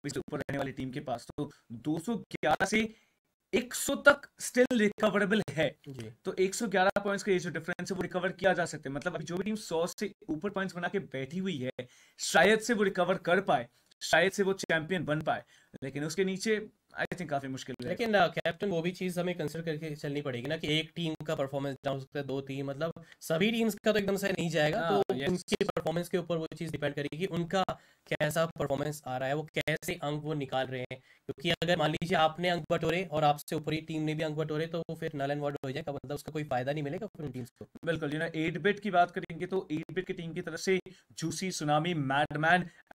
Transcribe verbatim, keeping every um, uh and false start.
से ऊपर रहने वाली टीम के पास, तो दो सौ ग्यारह से सौ तक स्टिल रिकवरेबल है जी। तो एक सौ ग्यारह पॉइंट्स का ये जो डिफरेंस है वो रिकवर किया जा सकता है। मतलब अभी जो भी टीम सौ से ऊपर पॉइंट्स बना के बैठी हुई है शायद से वो रिकवर कर पाए, शायद से वो चैंपियन बन पाए, लेकिन उसके नीचे आई थिंक काफी मुश्किल है। लेकिन कैप्टन वो भी चीज़ हमें कंसिडर करके चलनी पड़ेगी ना कि एक टीम का परफॉर्मेंस डाउन हो सकता है, दो टीम, मतलब सभी टीम्स का तो एकदम से नहीं जाएगा, हाँ, तो yes. उनके परफॉर्मेंस के ऊपर वो चीज़ डिपेंड करेगी, उनका कैसा परफॉर्मेंस आ रहा है, वो कैसे अंक वो निकाल रहे हैं। क्योंकि अगर मान लीजिए आपने अंक बटोरे और आपसे ऊपर ही टीम ने भी अंक बटोरे तो वो फिर नल एंड वॉइड हो जाएगा, मतलब उसका कोई फायदा नहीं मिलेगा फिर उन टीम्स को। बिल्कुल, यू नो एट बिट की बात करेंगे तो एट बिट की टीम की तरफ से जूसी, सुनामी, मैडमैन